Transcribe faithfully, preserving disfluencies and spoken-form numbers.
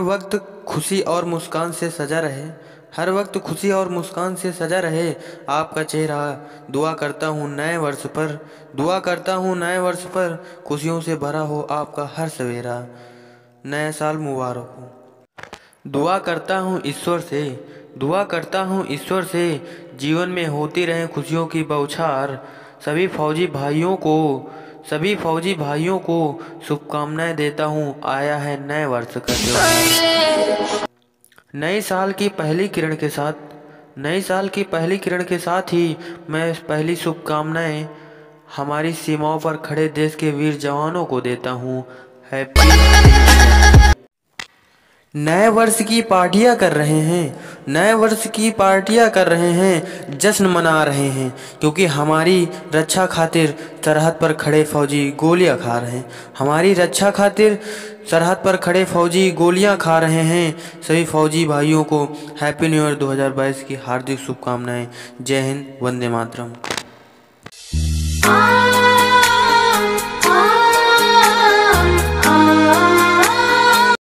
वक्त खुशी और मुस्कान से सजा रहे, हर वक्त खुशी और मुस्कान से सजा रहे आपका चेहरा। दुआ करता हूँ नए वर्ष पर, दुआ करता हूँ नए वर्ष पर, खुशियों से भरा हो आपका हर सवेरा। नया साल मुबारक हो। दुआ करता हूँ ईश्वर से, दुआ करता हूँ ईश्वर से, जीवन में होती रहे खुशियों की बौछार। सभी फौजी भाइयों को, सभी फौजी भाइयों को शुभकामनाएं देता हूँ, आया है नए वर्ष का त्योहार। नए साल की पहली किरण के साथ, नए साल की पहली किरण के साथ ही मैं पहली शुभकामनाएं हमारी सीमाओं पर खड़े देश के वीर जवानों को देता हूँ। हैप्पी नए वर्ष की पार्टियां कर रहे हैं, नए वर्ष की पार्टियां कर रहे हैं, जश्न मना रहे हैं, क्योंकि हमारी रक्षा खातिर सरहद पर खड़े फौजी गोलियां खा रहे हैं। हमारी रक्षा खातिर सरहद पर खड़े फौजी गोलियां खा रहे हैं। सभी फौजी भाइयों को हैप्पी न्यू ईयर दो हज़ार बाईस की हार्दिक शुभकामनाएं। जय हिंद, वंदे मातरम।